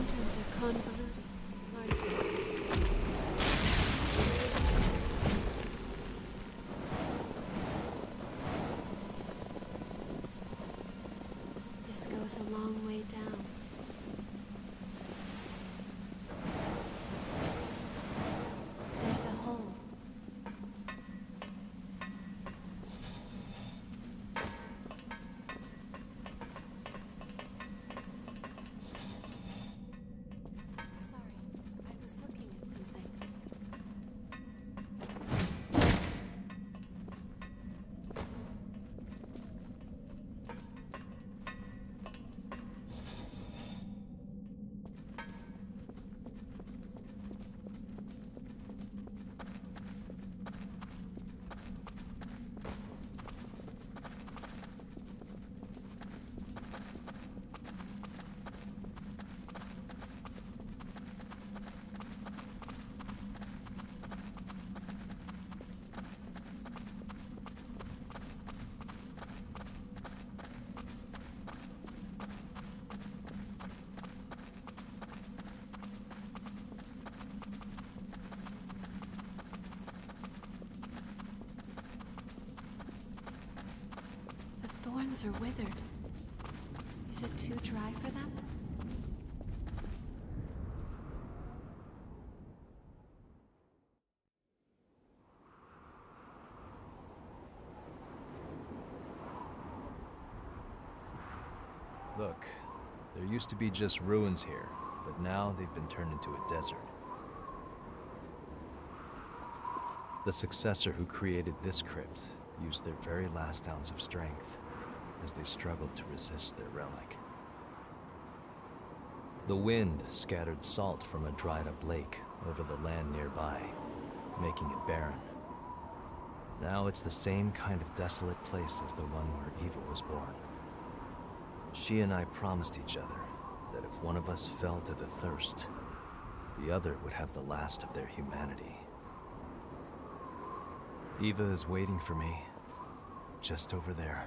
mountains are convoluted, aren't they? This goes a long way down. There's a hole. Sorry, I was looking at something. The thorns are withered. Is it too dry for them? Look, there used to be just ruins here, but now they've been turned into a desert. The successor who created this crypt used their very last ounce of strength as they struggled to resist their relic. The wind scattered salt from a dried-up lake over the land nearby, making it barren. Now it's the same kind of desolate place as the one where Eva was born. She and I promised each other that if one of us fell to the thirst, the other would have the last of their humanity. Eva is waiting for me, just over there.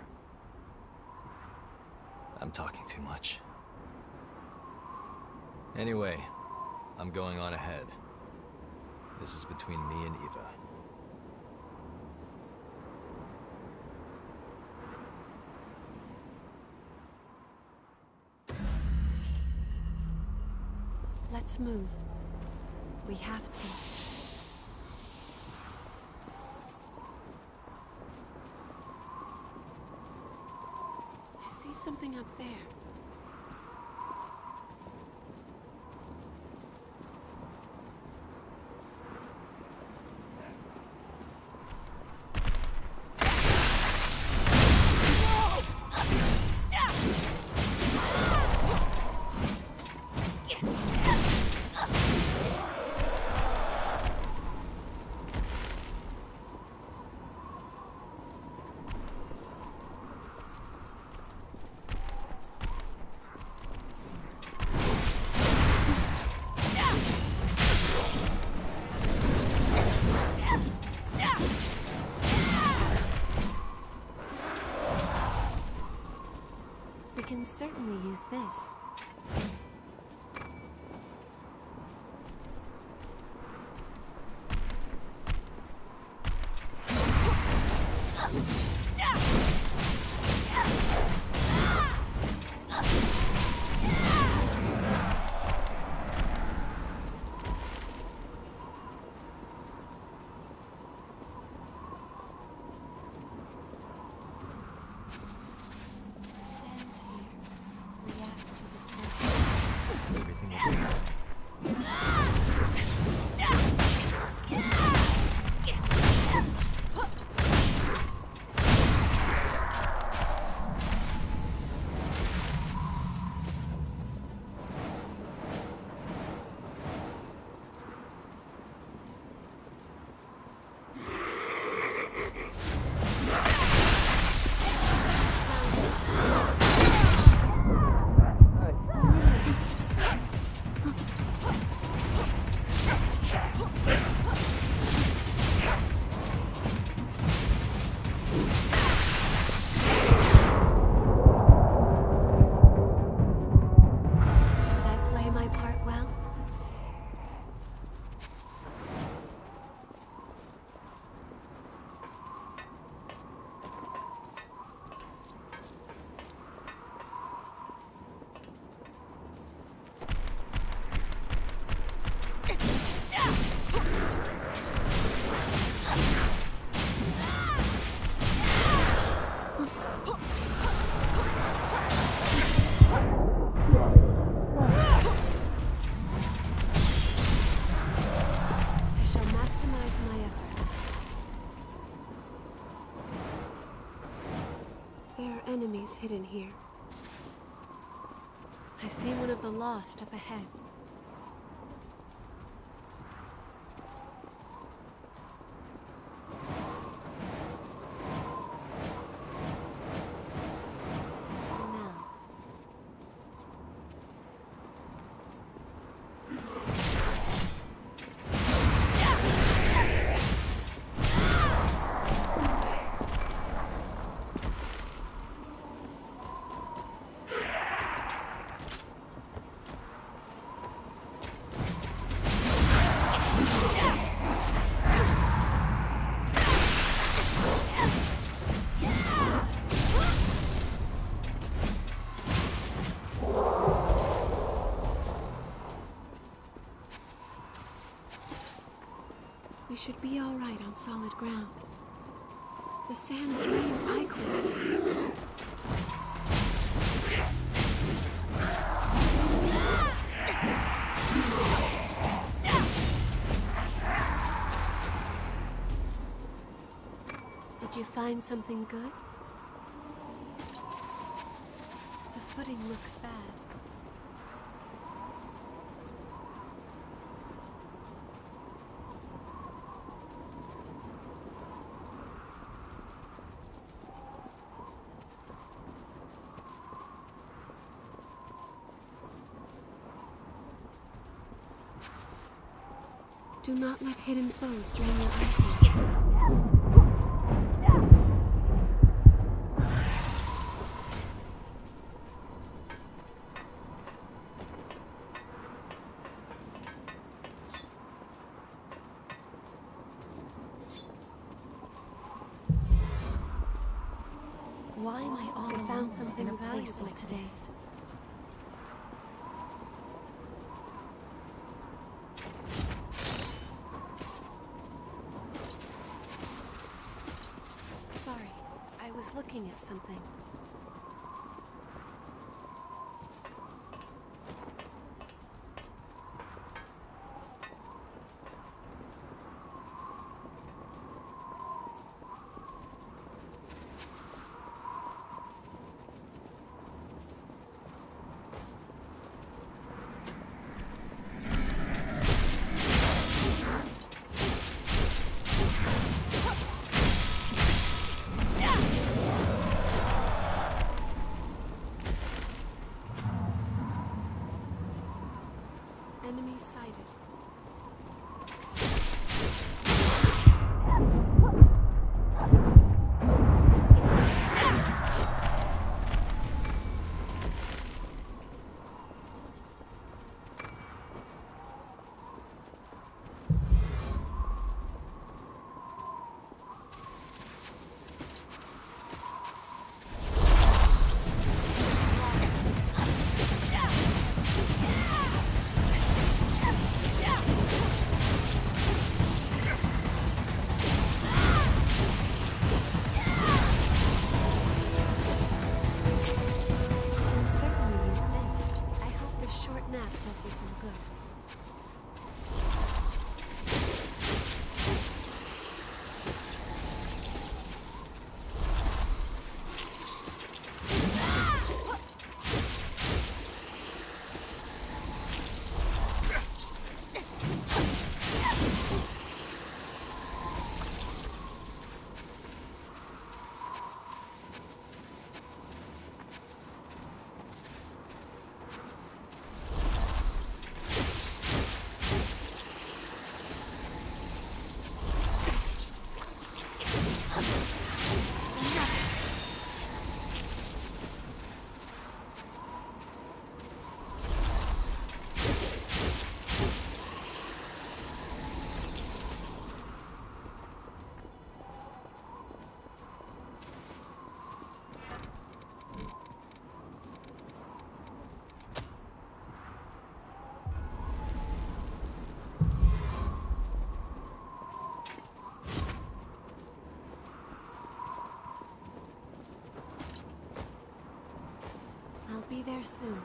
I'm talking too much. Anyway, I'm going on ahead. This is between me and Eva. Let's move. We have to. I see something up there. We can certainly use this. Sands here react to the enemies hidden here. I see one of the lost up ahead. Now. We should be all right on solid ground. The sand drains eye quickly. Did you find something good? The footing looks bad. Do not let hidden foes drain your eye. Why am I all I found something in a place valuable like today. this? Sorry, I was looking at something. Enemy sighted. Does you some good. I'll be there soon.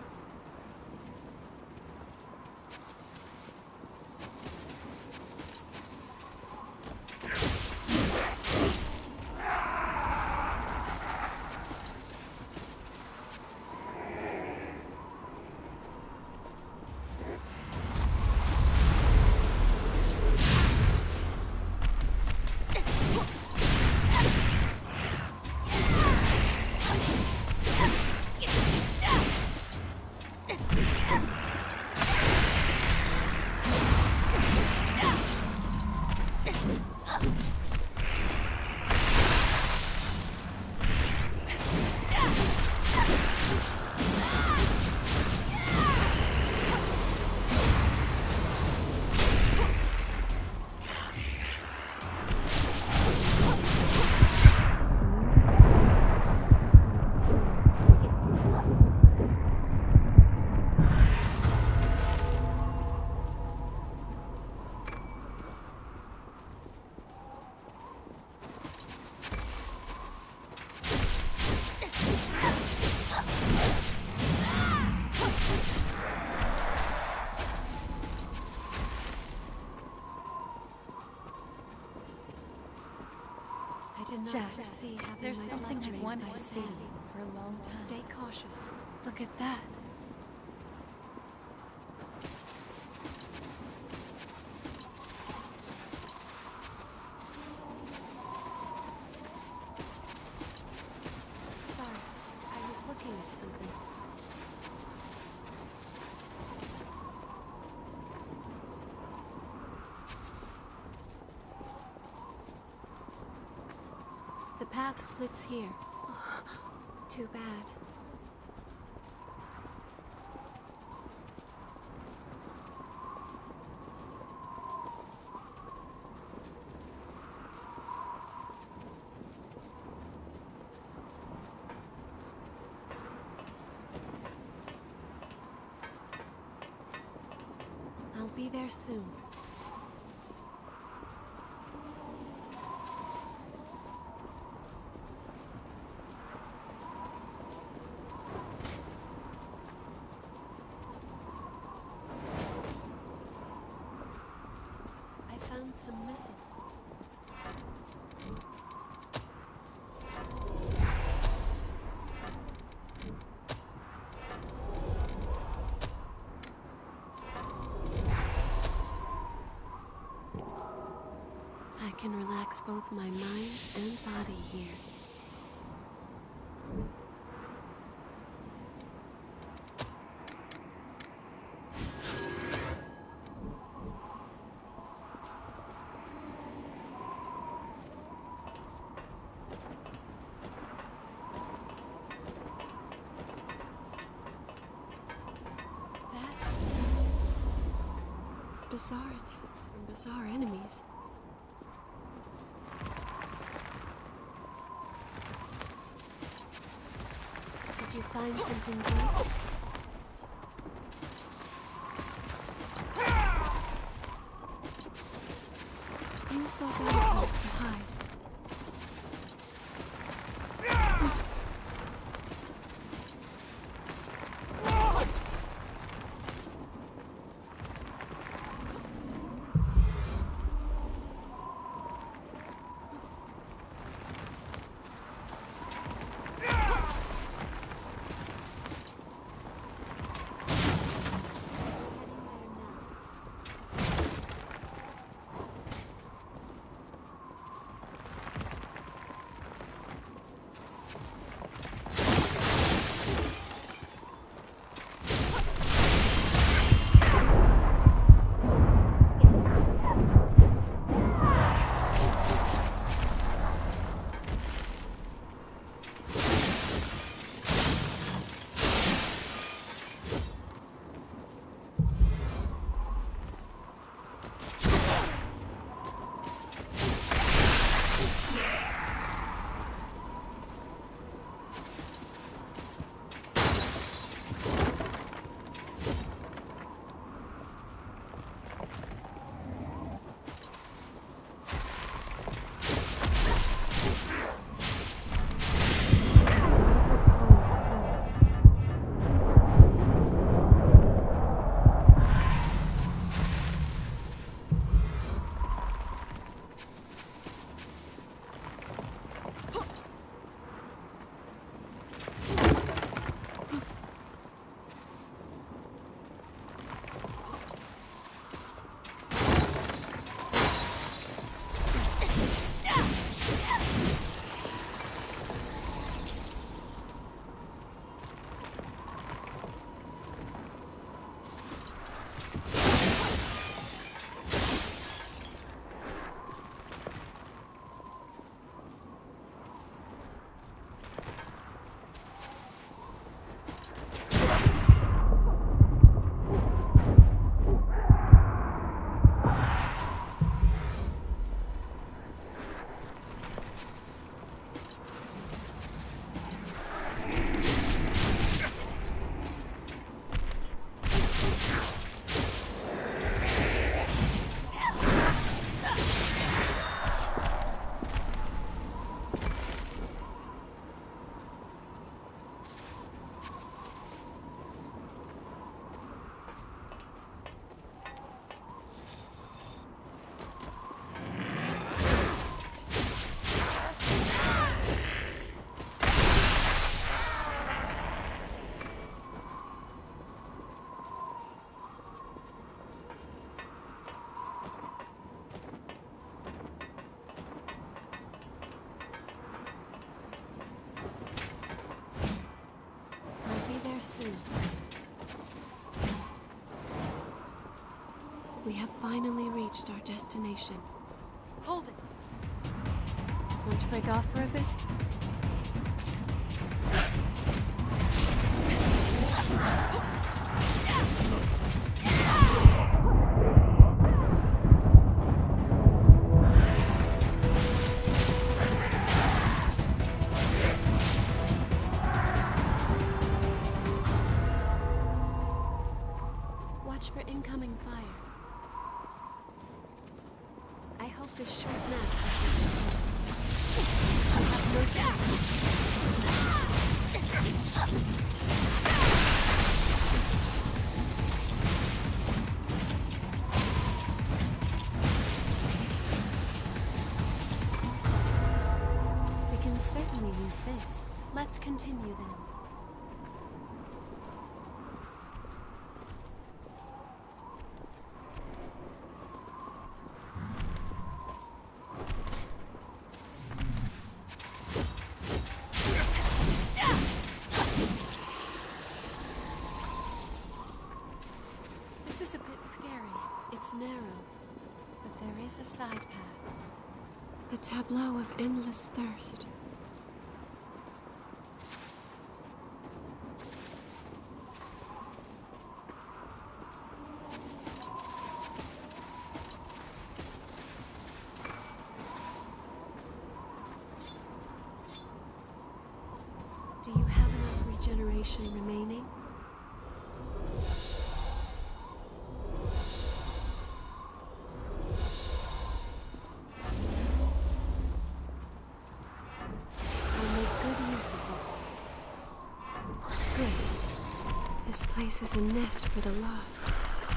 foresee having There's my something blood I've drained wanted by to the see sand. for a long time. Stay cautious. Look at that. Sorry, I was looking at something. The path splits here. Too bad. I'll be there soon. I found some missile. I can relax both my mind and body here. Bizarre attacks from bizarre enemies. Did you find something good? Use those arrows to hide. soon. We have finally reached our destination. Hold it. Want to break off for a bit? Watch for incoming fire. I hope this short nap I have no choice. We can certainly use this. Let's continue then. This is a bit scary. It's narrow, but there is a side path. A tableau of endless thirst. Do you have enough regeneration remaining? This place is a nest for the lost.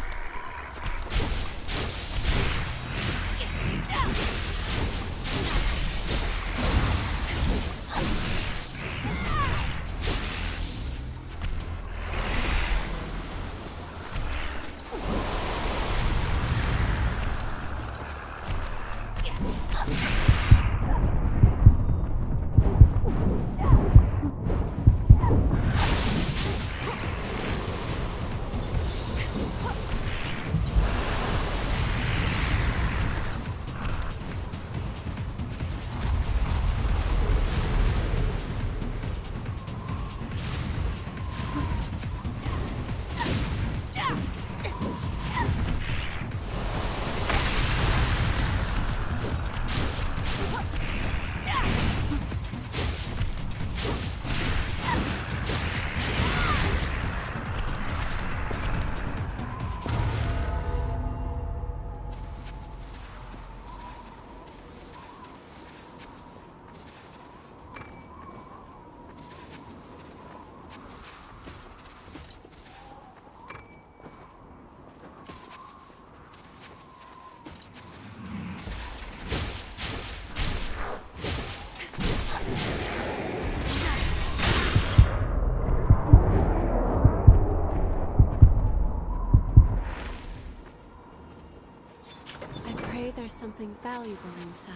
There's something valuable inside.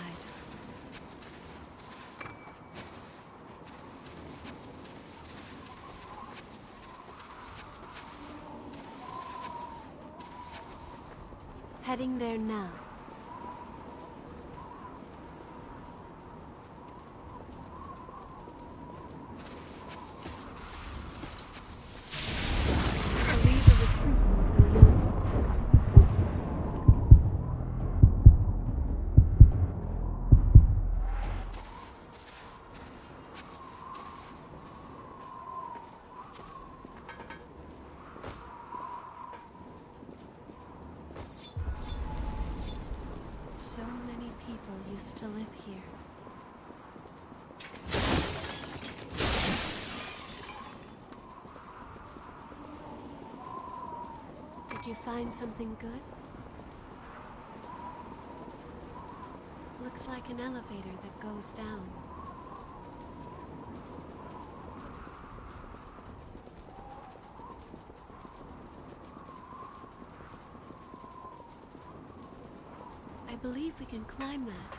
Heading there now. So many people used to live here. Did you find something good? Looks like an elevator that goes down. I believe we can climb that.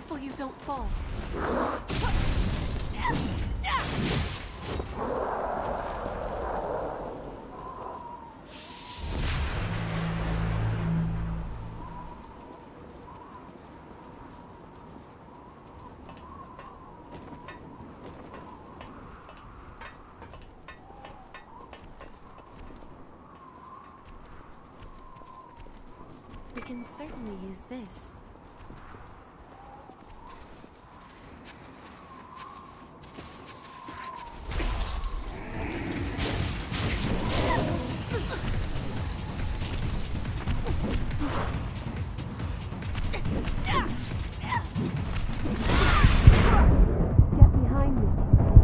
careful you don't fall. We can certainly use this. Get behind me.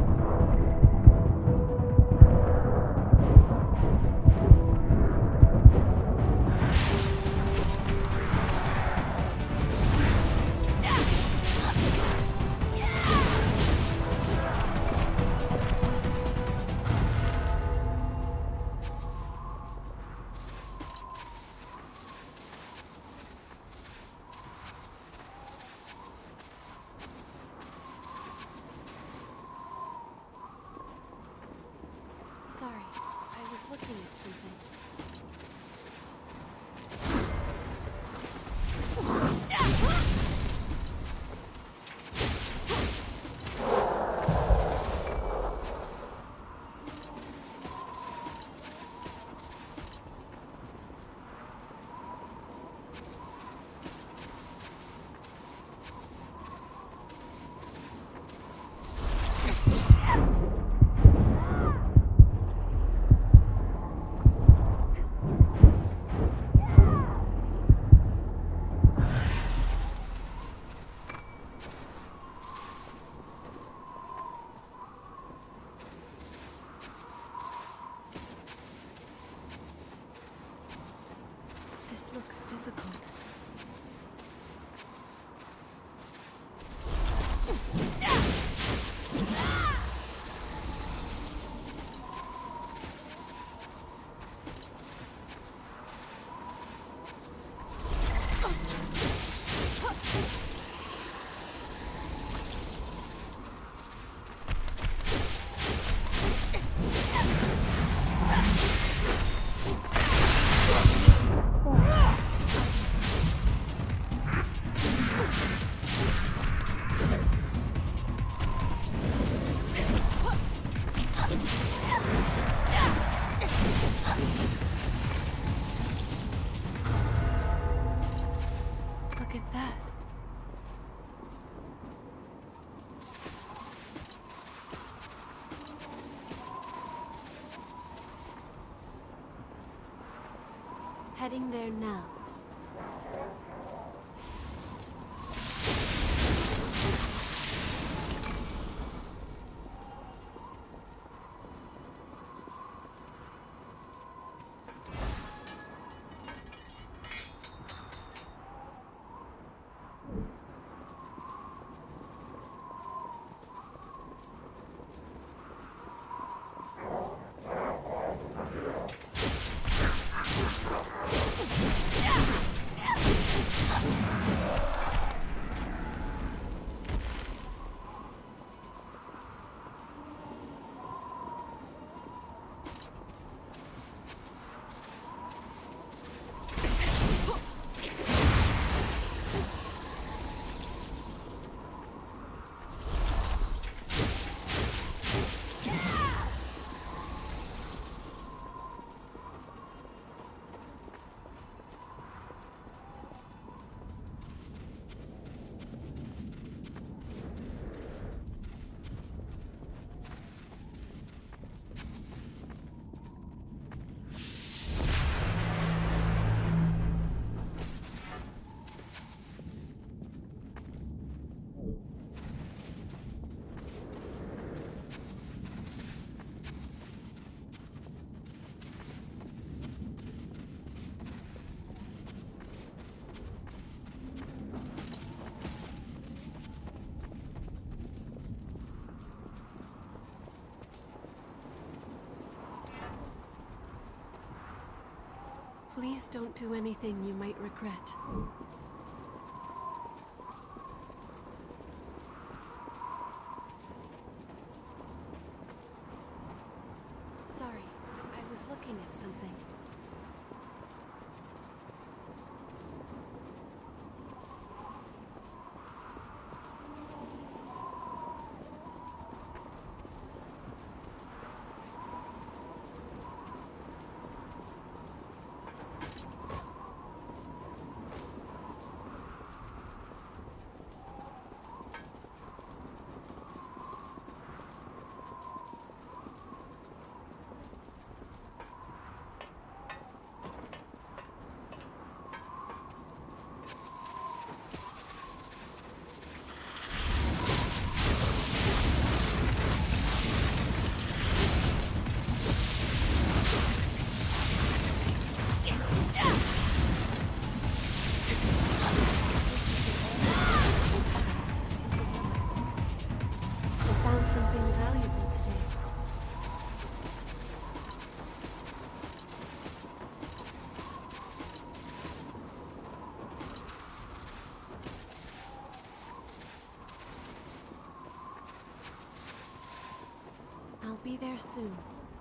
Sorry, I was looking at something. This looks difficult. Look at that. Heading there now. Please don't do anything you might regret. Sorry, I was looking at something. Something valuable today. I'll be there soon.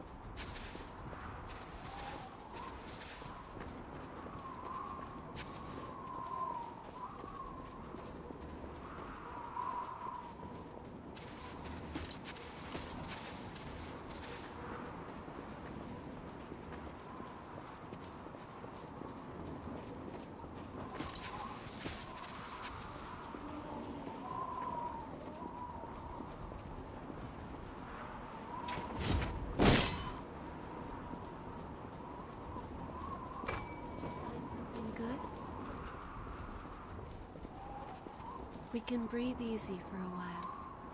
We can breathe easy for a while.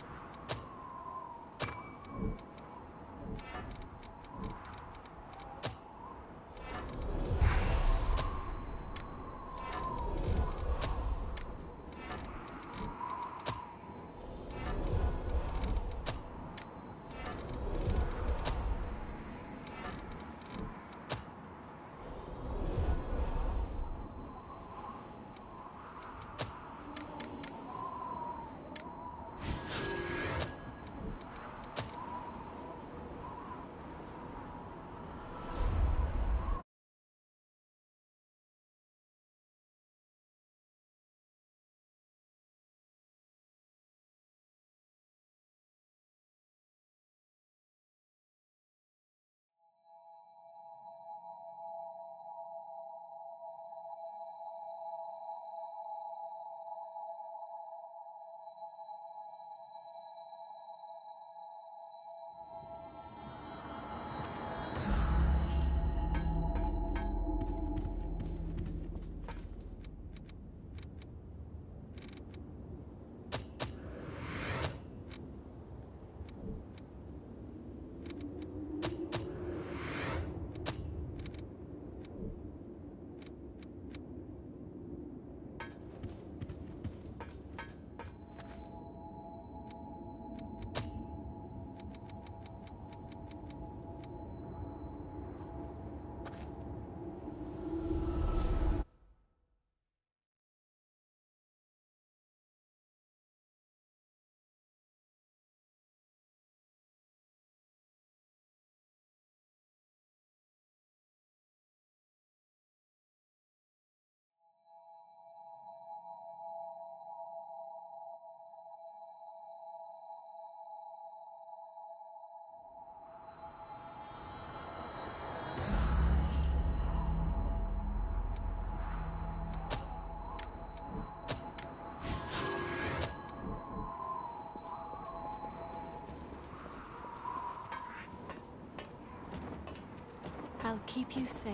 I'll keep you safe.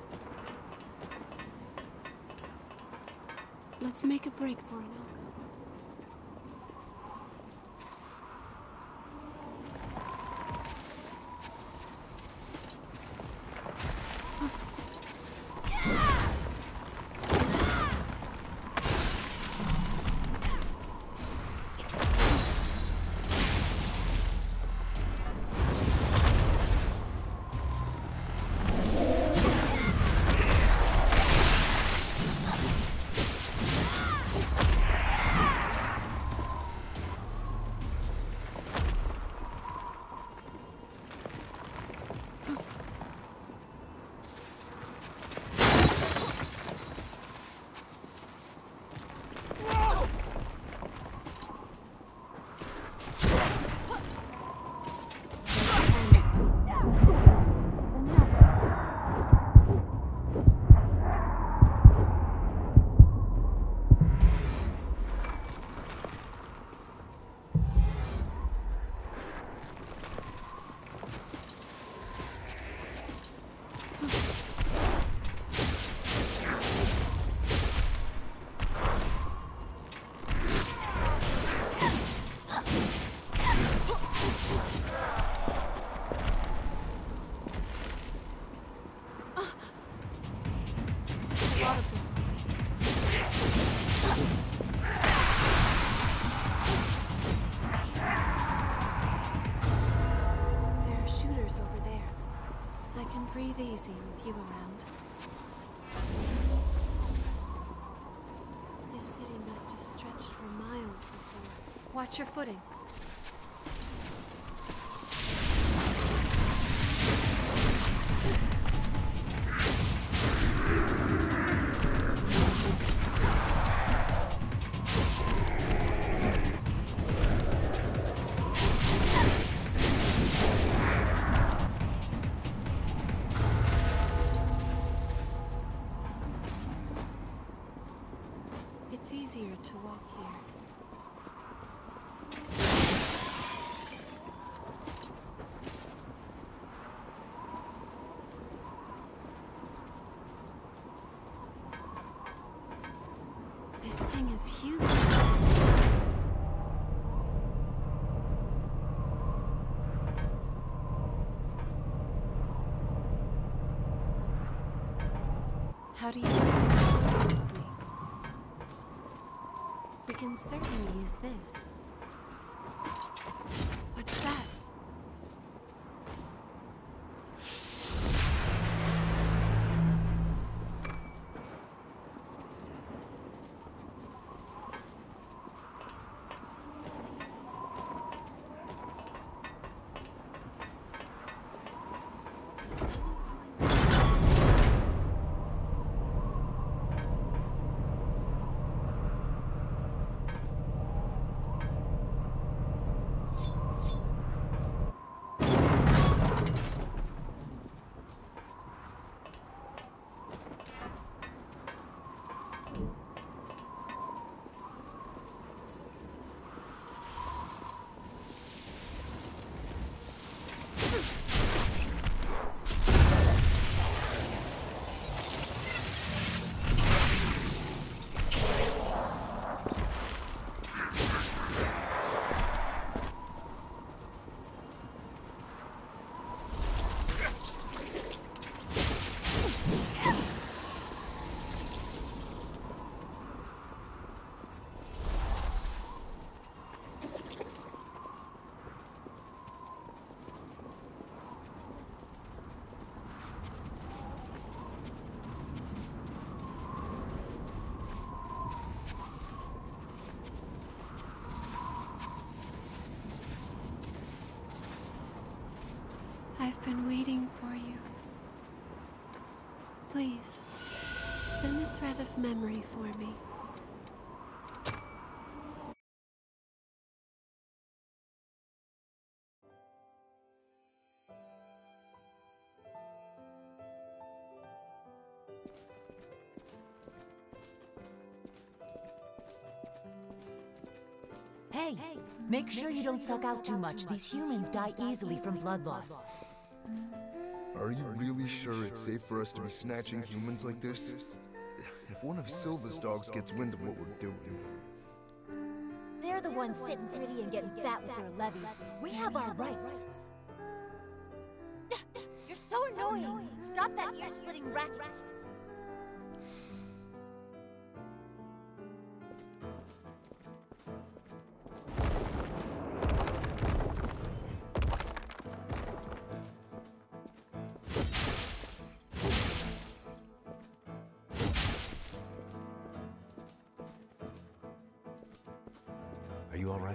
Let's make a break for an alcove. others over there. I can breathe easy with you around. This city must have stretched for miles before. Watch your footing. It's easier to walk here. This thing is huge. How do you like exploring with me? We can certainly use this. What's that? Is someone pulling me? I've been waiting for you. Please, spin a thread of memory for me. Hey, make sure you don't suck out too much. These humans die easily from blood loss. Are you really sure it's safe for us to be snatching humans like this? If one of Silva's dogs gets wind of what we're doing... They're the ones sitting pretty and getting fat with their levies. We have our rights. You're so annoying! Stop that ear-splitting racket! Are you all right?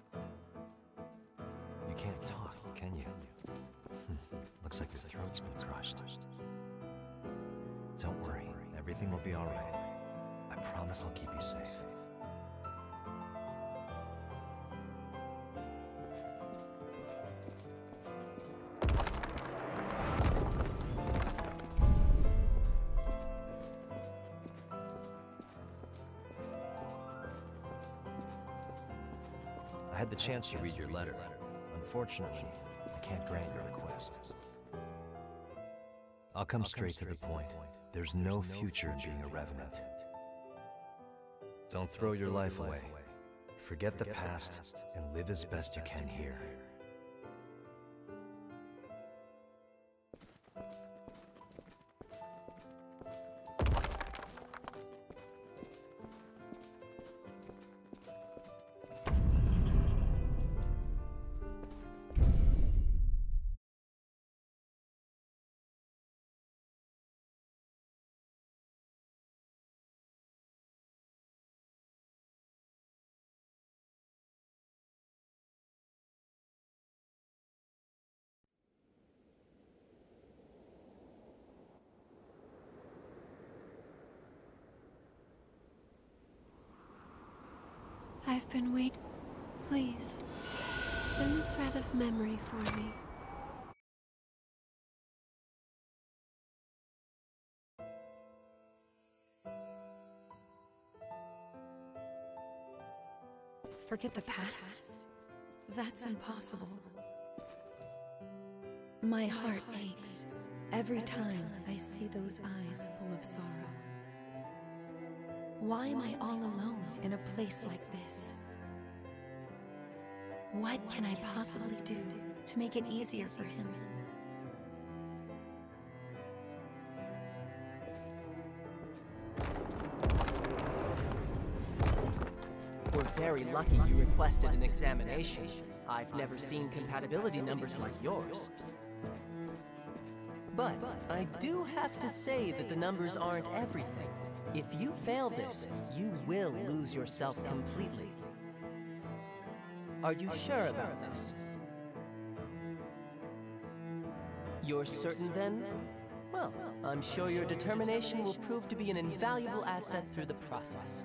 You can't talk, can you? Looks like your throat's been crushed. Don't worry, everything will be all right. I promise I'll keep you safe. I had the chance to read your letter. Unfortunately, I can't grant your request. I'll come straight to the point. There's no future in being a revenant. Don't throw your life away. Forget the past and live as best you can here. I've been waiting. Please, spin the thread of memory for me. Forget the past? That's impossible. My heart aches every time I see those eyes full of sorrow. Why am I all alone in a place like this? What can I possibly do to make it easier for him? We're very lucky you requested an examination. I've never seen compatibility numbers like yours. But I do have to say that the numbers aren't everything. If you fail this, you will lose yourself completely. Are you sure about this? You're certain then? Well, I'm sure your determination will prove to be an invaluable asset through the process.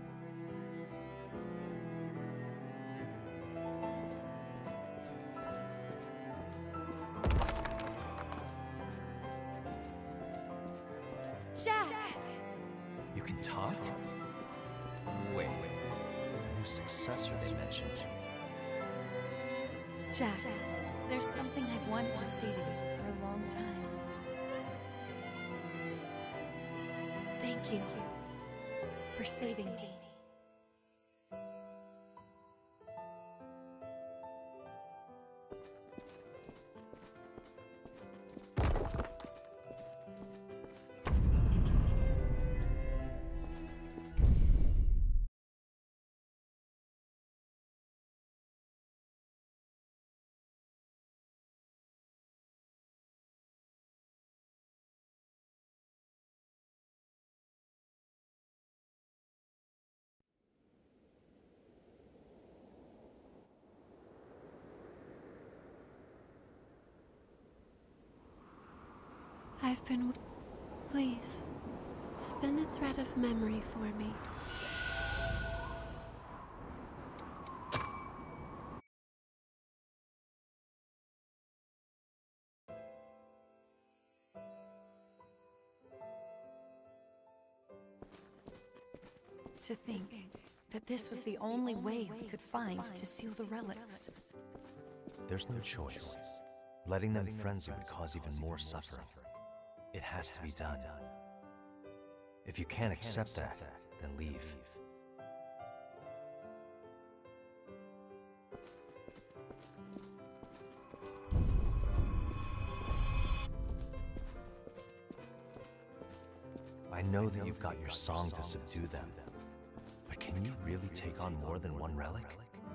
Jack! You can talk? Wait, the new successor they mentioned. Jack, there's something I've wanted to say to you for a long time. Thank you for saving me. I've been. Please, spin a thread of memory for me. To think that this was the only way we could find to seal the relics. There's no choice. Letting them frenzy would cause even more suffering. It has to be done. If you can't accept that, then leave. I know that you've got your song to subdue them, but can you really take on more than one relic?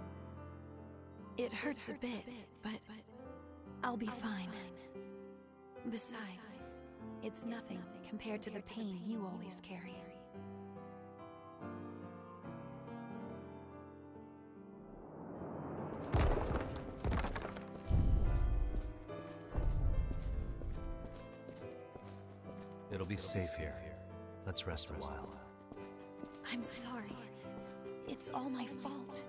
It hurts a bit, but I'll be fine. Besides, it's nothing compared to the pain you always carry. It'll be safe here. Let's rest a while. I'm sorry. It's all my fault.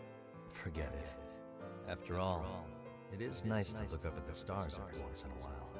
Forget it. After all, it is nice to look up at the stars every once in a while.